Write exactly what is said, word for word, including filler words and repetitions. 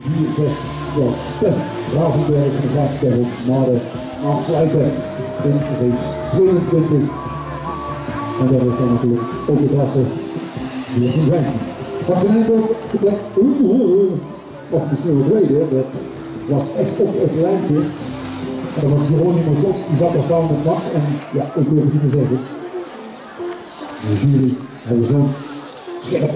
vierenzestig, ja, Razenberg en de vijftig, maar de aansluiter in de race tweeëntwintig. En dat is dan natuurlijk ook de klasse die er zijn. Wat van Eindhoven, of misschien wel tweede, dat was echt op het lijntje. En dat was Geronimo Klok, die zat er samen met Max en ja, ik wil het niet te zeggen. De jury hebben zo'n scherp